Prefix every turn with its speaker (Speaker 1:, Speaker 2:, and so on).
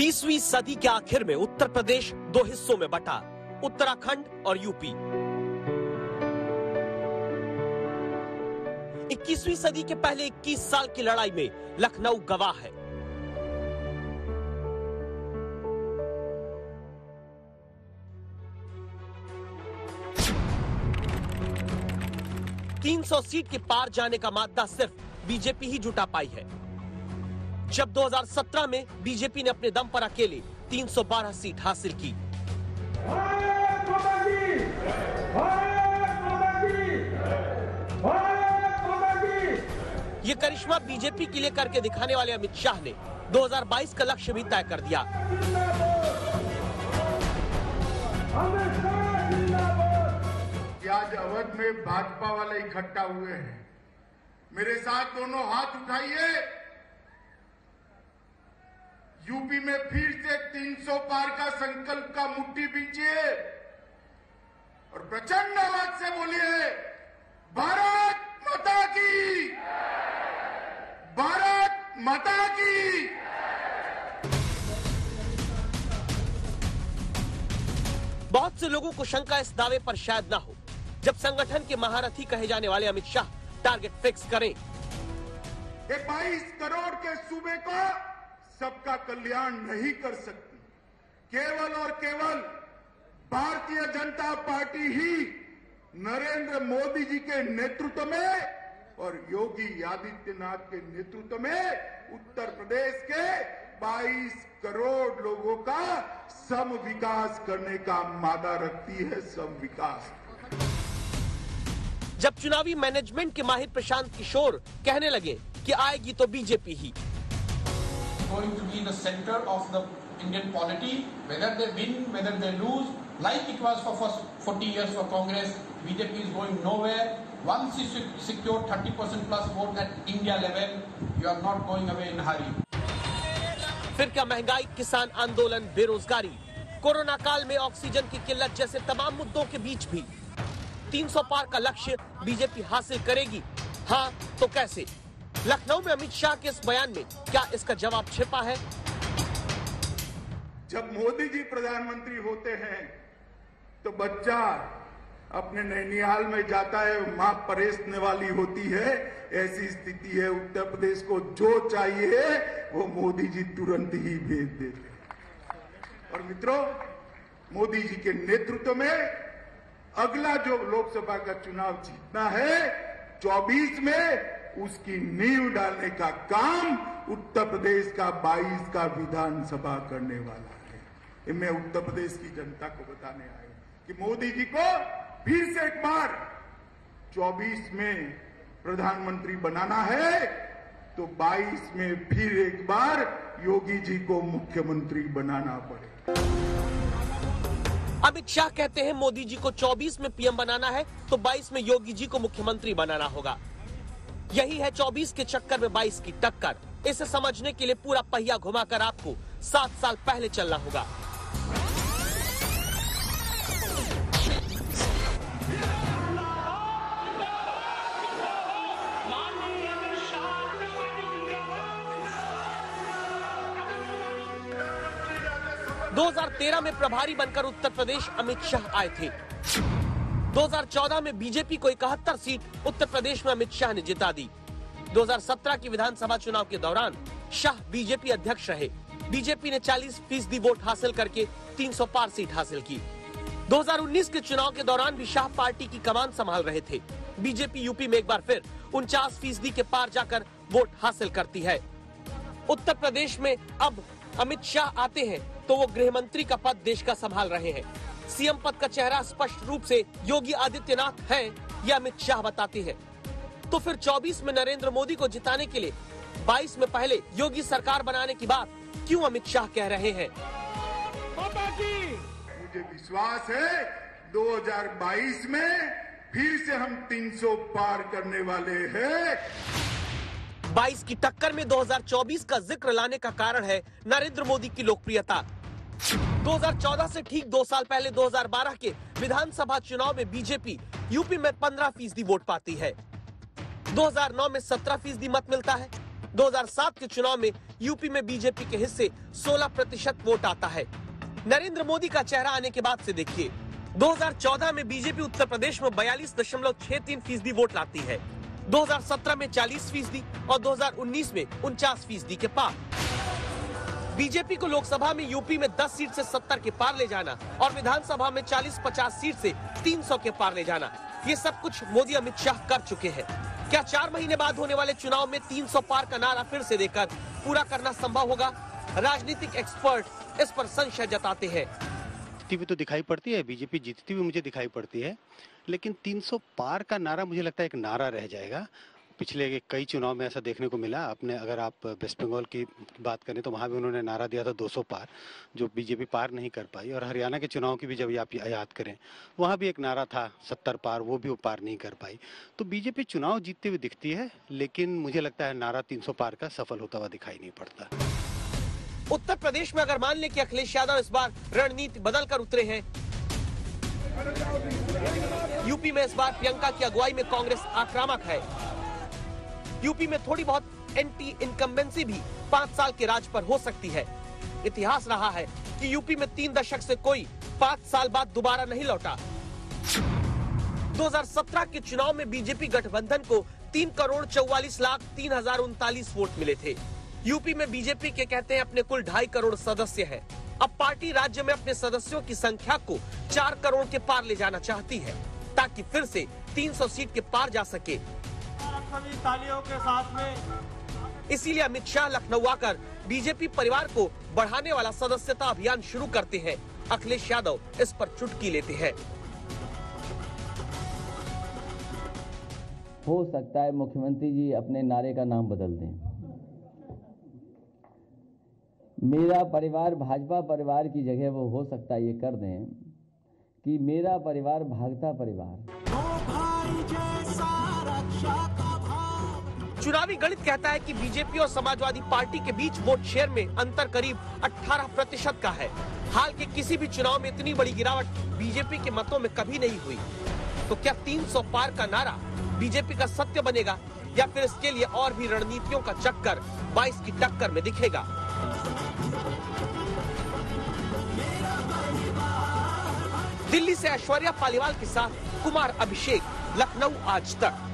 Speaker 1: 20वीं सदी के आखिर में उत्तर प्रदेश दो हिस्सों में बटा, उत्तराखंड और यूपी। 21वीं सदी के पहले 21 साल की लड़ाई में लखनऊ गवाह है। ,300 सीट के पार जाने का मादा सिर्फ बीजेपी ही जुटा पाई है। जब 2017 में बीजेपी ने अपने दम पर अकेले 312 सीट हासिल की। ये करिश्मा बीजेपी के लिए करके दिखाने वाले अमित शाह ने 2022 का लक्ष्य भी तय कर दिया।
Speaker 2: आज अवध में भाजपा वाले इकट्ठा हुए हैं, मेरे साथ दोनों हाथ उठाइए। यूपी में फिर से 300 पार का संकल्प का मुट्ठी बींचिए और प्रचंड आवाज से बोलिए, भारत माता की, भारत माता की।
Speaker 1: बहुत से लोगों को शंका इस दावे पर शायद ना हो, जब संगठन के महारथी कहे जाने वाले अमित शाह टारगेट फिक्स करें।
Speaker 2: 22 करोड़ के सूबे को सबका कल्याण नहीं कर सकती, केवल और केवल भारतीय जनता पार्टी ही नरेंद्र मोदी जी के नेतृत्व में और योगी आदित्यनाथ के नेतृत्व में उत्तर प्रदेश के 22 करोड़ लोगों का सम विकास करने का मादा रखती है। सम विकास।
Speaker 1: जब चुनावी मैनेजमेंट के माहिर प्रशांत किशोर कहने लगे कि आएगी तो बीजेपी ही,
Speaker 3: going to be the center of the Indian polity, whether they win, whether they lose, like it was for first 40 years for Congress. BJP is going nowhere. Once you secure 30% plus vote at India level, you are not going away in a hurry.
Speaker 1: फिर क्या महंगाई, किसान आंदोलन, बेरोजगारी, corona काल में oxygen की किल्लत जैसे तमाम मुद्दों के बीच भी 300 पार का लक्ष्य बीजेपी हासिल करेगी? हाँ तो कैसे? लखनऊ में अमित शाह के इस बयान में क्या इसका जवाब छिपा है?
Speaker 2: जब मोदी जी प्रधानमंत्री होते हैं तो बच्चा अपने नैनिहाल में जाता है, मां परेसने वाली होती है। ऐसी स्थिति है, उत्तर प्रदेश को जो चाहिए वो मोदी जी तुरंत ही भेज देते हैं। और मित्रों, मोदी जी के नेतृत्व में अगला जो लोकसभा का चुनाव जीतना है 24 में, उसकी नींव डालने का काम उत्तर प्रदेश का 22 का विधानसभा करने वाला है। ये मैं उत्तर प्रदेश की जनता को बताने आया हूं कि मोदी जी को फिर से एक बार 24 में प्रधानमंत्री बनाना है तो 22 में फिर एक बार योगी जी को मुख्यमंत्री बनाना पड़े।
Speaker 1: अमित शाह कहते हैं मोदी जी को 24 में पीएम बनाना है तो 22 में योगी जी को मुख्यमंत्री बनाना होगा। यही है 24 के चक्कर में 22 की टक्कर। इसे समझने के लिए पूरा पहिया घुमाकर आपको 7 साल पहले चलना होगा। - 2013 में प्रभारी बनकर उत्तर प्रदेश अमित शाह आए थे। 2014 में बीजेपी को 71 सीट उत्तर प्रदेश में अमित शाह ने जिता दी। 2017 की विधानसभा चुनाव के दौरान शाह बीजेपी अध्यक्ष रहे। बीजेपी ने 40% वोट हासिल करके 300 पार सीट हासिल की। 2019 के चुनाव के दौरान भी शाह पार्टी की कमान संभाल रहे थे। बीजेपी यूपी में एक बार फिर 49% के पार जाकर वोट हासिल करती है। उत्तर प्रदेश में अब अमित शाह आते हैं तो वो गृह मंत्री का पद देश का संभाल रहे हैं। सीएम पद का चेहरा स्पष्ट रूप से योगी आदित्यनाथ हैं, यह अमित शाह बताते हैं। तो फिर 24 में नरेंद्र मोदी को जिताने के लिए 22 में पहले योगी सरकार बनाने की बात क्यों अमित शाह कह रहे हैं?
Speaker 2: मुझे विश्वास है 2022 में फिर से हम 300 पार करने वाले हैं।
Speaker 1: 22 की टक्कर में 2024 का जिक्र लाने का कारण है नरेंद्र मोदी की लोकप्रियता। 2014 से ठीक 2 साल पहले 2012 के विधानसभा चुनाव में बीजेपी यूपी में 15% वोट पाती है। 2009 में 17% मत मिलता है। 2007 के चुनाव में यूपी में बीजेपी के हिस्से 16% वोट आता है। नरेंद्र मोदी का चेहरा आने के बाद से देखिए, 2014 में बीजेपी उत्तर प्रदेश में 42.63% वोट लाती है, 2017 में 40% और 2019 में 49% के पार। बीजेपी को लोकसभा में यूपी में 10 सीट से 70 के पार ले जाना और विधानसभा में 40-50 सीट से 300 के पार ले जाना, ये सब कुछ मोदी अमित शाह कर चुके हैं। क्या 4 महीने बाद होने वाले चुनाव में 300 पार का नारा फिर से देकर पूरा करना संभव होगा? राजनीतिक एक्सपर्ट इस पर संशय जताते हैं।
Speaker 4: जीतती भी तो दिखाई पड़ती है, बीजेपी जीतती भी मुझे दिखाई पड़ती है, लेकिन 300 पार का नारा मुझे लगता है एक नारा रह जाएगा। पिछले कई चुनाव में ऐसा देखने को मिला। आपने अगर आप वेस्ट बंगाल की बात करें तो वहां भी उन्होंने नारा दिया था 200 पार, जो बीजेपी पार नहीं कर पाई। और हरियाणा के चुनाव की भी जब आप याद करें, वहां भी एक नारा था 70 पार, वो भी वो पार नहीं कर पाई। तो बीजेपी चुनाव जीतते हुए दिखती है, लेकिन मुझे लगता है नारा 300 पार का सफल होता हुआ दिखाई नहीं पड़ता।
Speaker 1: उत्तर प्रदेश में अगर मान लें कि अखिलेश यादव इस बार रणनीति बदल कर उतरे हैं, यूपी में इस बार प्रियंका की अगुवाई में कांग्रेस आक्रामक है। यूपी में थोड़ी बहुत एंटी इनकम्बेंसी भी 5 साल के राज पर हो सकती है। इतिहास रहा है कि यूपी में 3 दशक से कोई 5 साल बाद दोबारा नहीं लौटा। 2017 के चुनाव में बीजेपी गठबंधन को 3,44,03,039 वोट मिले थे। यूपी में बीजेपी के कहते हैं अपने कुल 2.5 करोड़ सदस्य हैं। अब पार्टी राज्य में अपने सदस्यों की संख्या को 4 करोड़ के पार ले जाना चाहती है, ताकि फिर से 300 सीट के पार जा सके।
Speaker 5: सभी तालियों के साथ में
Speaker 1: इसीलिए अमित शाह लखनऊ आकर बीजेपी परिवार को बढ़ाने वाला सदस्यता अभियान शुरू करते हैं। अखिलेश यादव इस पर चुटकी लेते हैं।
Speaker 6: हो सकता है मुख्यमंत्री जी अपने नारे का नाम बदल दें। मेरा परिवार भाजपा परिवार की जगह वो हो सकता है ये कर दें कि मेरा परिवार भागता परिवार।
Speaker 1: चुनावी गणित कहता है कि बीजेपी और समाजवादी पार्टी के बीच वोट शेयर में अंतर करीब 18% का है। हाल के किसी भी चुनाव में इतनी बड़ी गिरावट बीजेपी के मतों में कभी नहीं हुई। तो क्या 300 पार का नारा बीजेपी का सत्य बनेगा, या फिर इसके लिए और भी रणनीतियों का चक्कर 22 की टक्कर में दिखेगा? दिल्ली से ऐश्वर्या पालीवाल के साथ कुमार अभिषेक, लखनऊ आज तक।